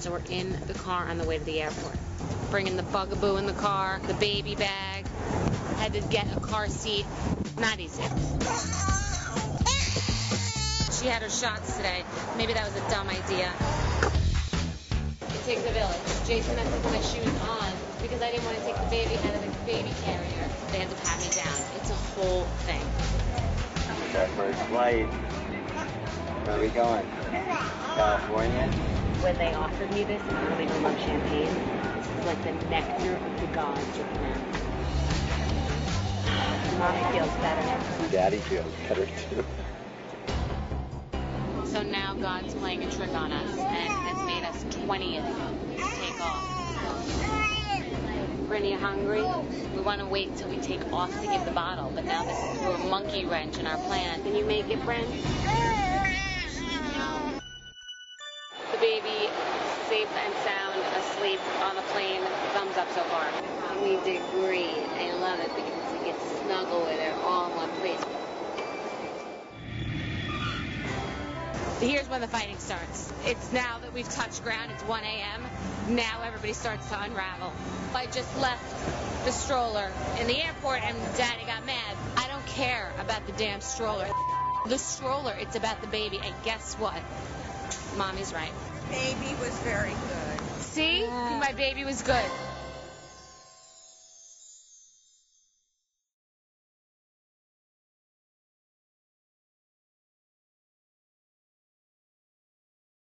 So we're in the car on the way to the airport. Bringing the bugaboo in the car, the baby bag. Had to get a car seat. Not easy. She had her shots today. Maybe that was a dumb idea. It takes a village. Jason had to put my shoes on because I didn't want to take the baby out of the baby carrier. They had to pat me down. It's a whole thing. Our first flight. Where are we going? California? When they offered me this, and I don't even love champagne, this is like the nectar of the gods with them. Mommy feels better. Daddy feels better too. So now God's playing a trick on us and has made us 20th to take off. Bryn, you hungry? We want to wait till we take off to give the bottle, but now this is through a monkey wrench in our plan. Can you make it, Bryn? The baby safe and sound asleep on the plane. Thumbs up so far. We agree. I love it because we get to snuggle with her all in one place. Here's when the fighting starts. It's now that we've touched ground. It's 1 a.m. Now everybody starts to unravel. I just left the stroller in the airport and Daddy got mad. I don't care about the damn stroller. The stroller, it's about the baby. And guess what? Mommy's right. Baby was very good. See? My baby was good.